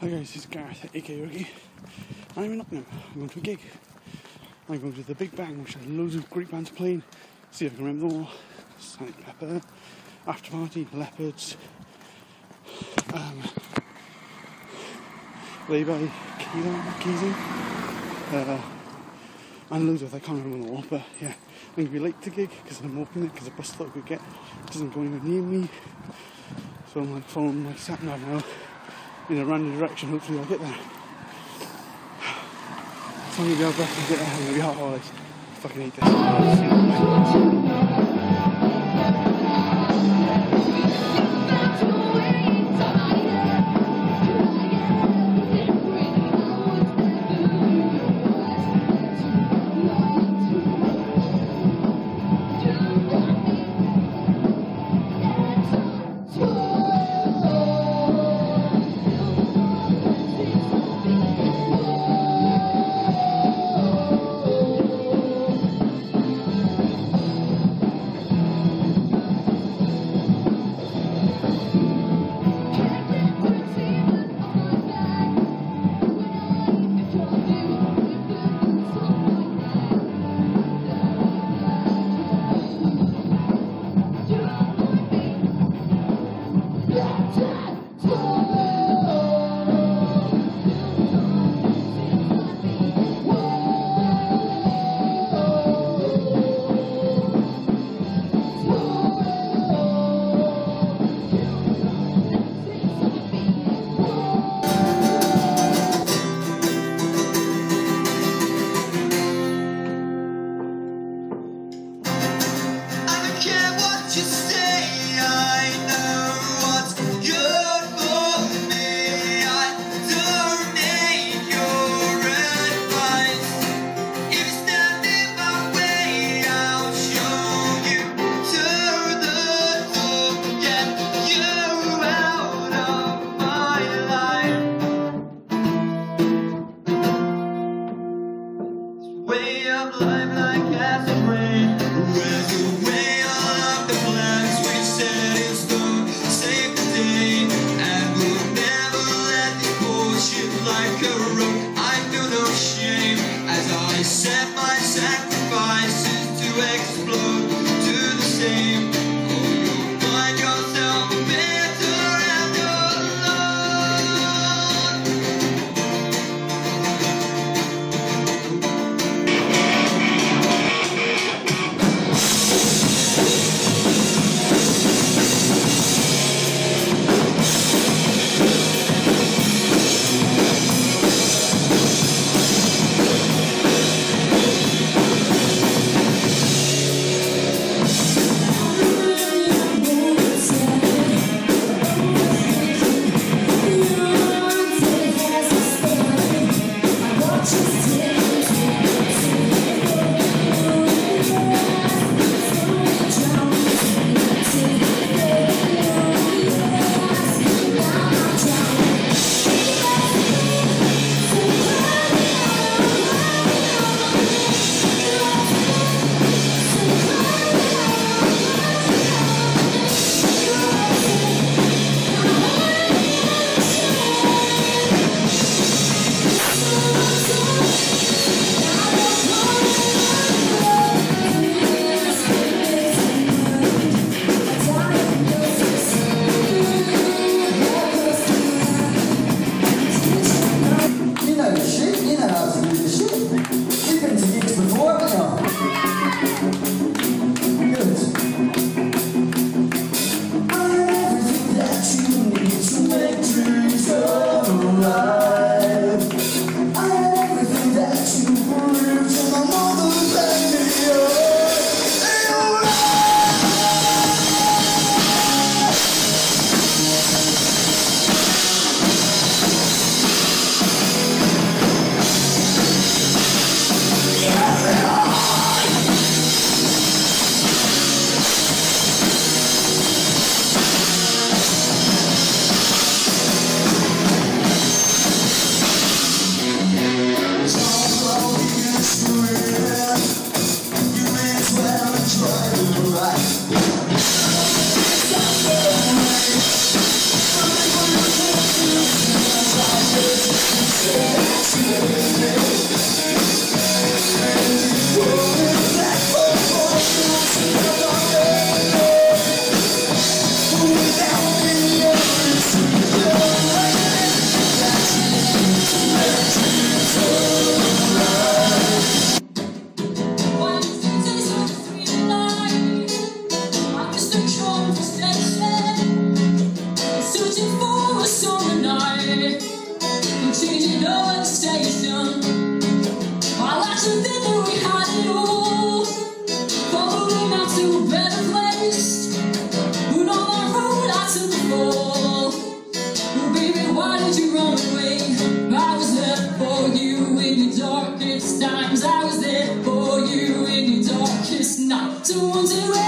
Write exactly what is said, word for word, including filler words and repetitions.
Hi guys, this is Gareth, aka Ricky. I'm in Nottingham. I'm going to a gig. I'm going to the Big Bang, which has loads of great bands playing. See if I can remember them all. Sonic Pepper, Afterparty, Leopards, um, Lay-By, Keezing, uh, and loads of, I can't remember them all, but yeah. I'm going to be late to the gig because I'm walking it because the bus that I could get doesn't go anywhere near me. So I'm like following my sat nav now in a random direction. Hopefully I'll get there. So I'm going to be out of breath to get there. I'm going to be hot all this. I fucking hate this. Times I was there for you in your darkest night. To want to